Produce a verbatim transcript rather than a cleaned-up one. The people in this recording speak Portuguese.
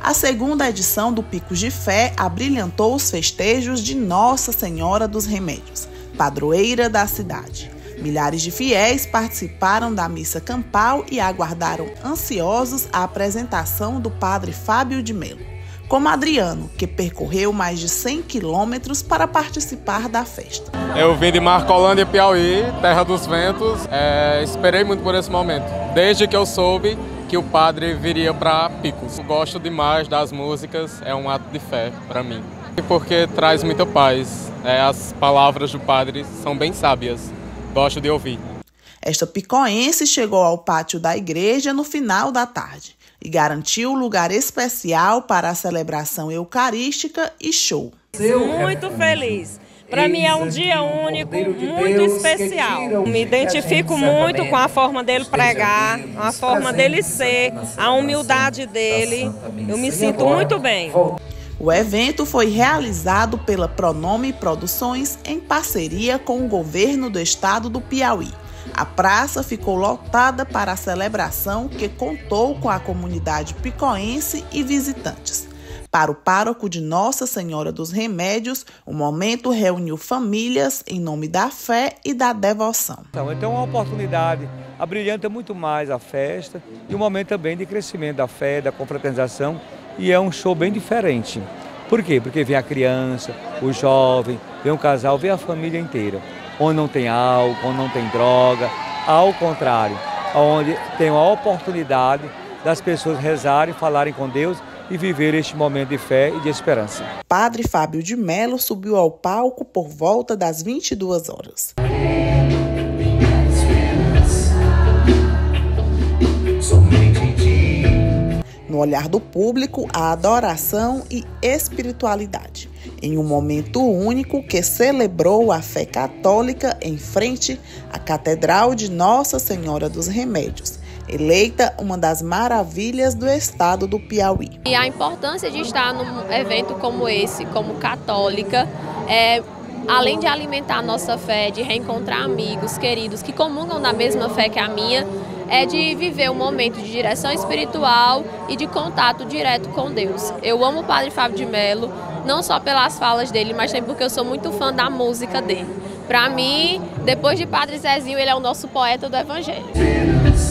A segunda edição do Picos de Fé abrilhantou os festejos de Nossa Senhora dos Remédios, padroeira da cidade. Milhares de fiéis participaram da missa campal e aguardaram ansiosos a apresentação do padre Fábio de Melo, como Adriano, que percorreu mais de cem quilômetros para participar da festa. Eu vim de Marcolândia, Piauí, terra dos ventos. É, esperei muito por esse momento, desde que eu soube que o padre viria para Picos. Eu gosto demais das músicas, é um ato de fé para mim, porque traz muita paz. É, as palavras do padre são bem sábias. Gosto de ouvir. Esta picoense chegou ao pátio da igreja no final da tarde e garantiu lugar especial para a celebração eucarística e show. Muito feliz. Para mim é um dia único, muito especial. Me identifico muito com a forma dele pregar, a forma dele ser, a humildade dele. Eu me sinto muito bem. O evento foi realizado pela Pronome Produções em parceria com o governo do estado do Piauí. A praça ficou lotada para a celebração, que contou com a comunidade picoense e visitantes. Para o pároco de Nossa Senhora dos Remédios, o momento reuniu famílias em nome da fé e da devoção. Então é uma oportunidade, abrilhanta muito mais a festa e um momento também de crescimento da fé, da confraternização. E é um show bem diferente. Por quê? Porque vem a criança, o jovem, vem o casal, vem a família inteira. Onde não tem álcool, onde não tem droga, ao contrário, onde tem a oportunidade das pessoas rezarem, falarem com Deus e viver este momento de fé e de esperança. Padre Fábio de Melo subiu ao palco por volta das vinte e duas horas. No olhar do público, a adoração e espiritualidade, em um momento único que celebrou a fé católica em frente à Catedral de Nossa Senhora dos Remédios, eleita uma das maravilhas do estado do Piauí. E a importância de estar num evento como esse, como católica, é, além de alimentar a nossa fé, de reencontrar amigos, queridos que comungam da mesma fé que a minha, é de viver um momento de direção espiritual e de contato direto com Deus. Eu amo o Padre Fábio de Melo, não só pelas falas dele, mas também porque eu sou muito fã da música dele. Para mim, depois de Padre Zezinho, ele é o nosso poeta do Evangelho.